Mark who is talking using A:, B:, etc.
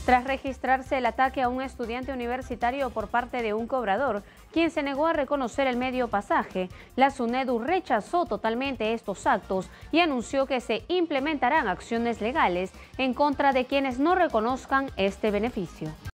A: Tras registrarse el ataque a un estudiante universitario por parte de un cobrador, quien se negó a reconocer el medio pasaje, la SUNEDU rechazó totalmente estos actos y anunció que se implementarán acciones legales en contra de quienes no reconozcan este beneficio.